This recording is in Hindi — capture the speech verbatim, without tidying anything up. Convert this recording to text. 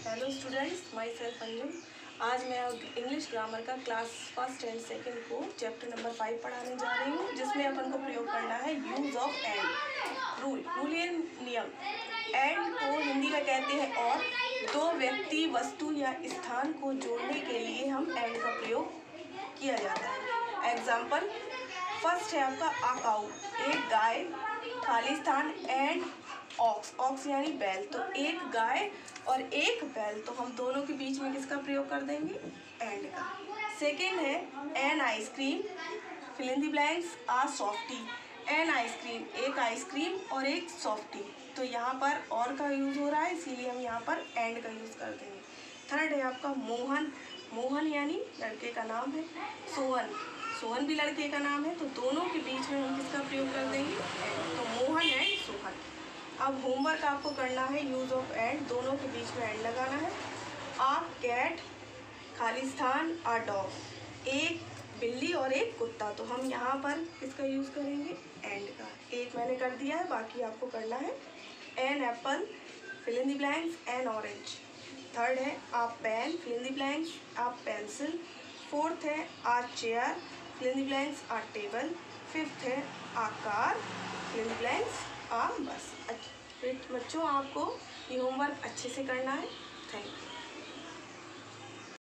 Hello students, myself Anjum. आज मैं इंग्लिश ग्रामर का क्लास फर्स्ट एंड सेकंड को चैप्टर नंबर फाइव पढ़ाने जा रही हूँ, जिसमें अपन को प्रयोग करना है use of and. Rule rule या नियम। एंड को हिंदी में कहते हैं और। दो व्यक्ति, वस्तु या स्थान को जोड़ने के लिए हम एंड का प्रयोग किया जाता है। एग्जाम्पल फर्स्ट है आपका अकाउ, एक गाय, खाली स्थान एंड ऑक्स, ऑक्स यानी बैल, तो एक गाय और एक बैल, तो हम दोनों के बीच में किसका प्रयोग कर देंगे? एंड का। सेकेंड है an ice cream, fill in the blanks, a softy. An ice cream, एक आइसक्रीम और एक सॉफ्टी, तो यहाँ पर और का यूज हो रहा है, इसीलिए हम यहाँ पर एंड का यूज कर देंगे। थर्ड है आपका मोहन, मोहन यानी लड़के का नाम है। सोहन, सोहन भी लड़के का नाम है, तो दोनों के बीच में हम किसका प्रयोग कर देंगे? एंड। तो मोहन एंड सोहन। अब होमवर्क आपको करना है यूज ऑफ एंड, दोनों के बीच में एंड लगाना है। आ कैट, खाली स्थान, आ डॉग, एक बिल्ली और एक कुत्ता, तो हम यहाँ पर किसका यूज करेंगे? एंड का। एक मैंने कर दिया है, बाकी आपको करना है। An apple, fill in the blanks, an orange. Third है a pen, fill in the blanks, a pencil. Fourth है a chair, fill in the blanks, a table. Fifth है a car, fill in the blanks, a bus. बच्चों, आपको ये होमवर्क अच्छे से करना है। Thank you.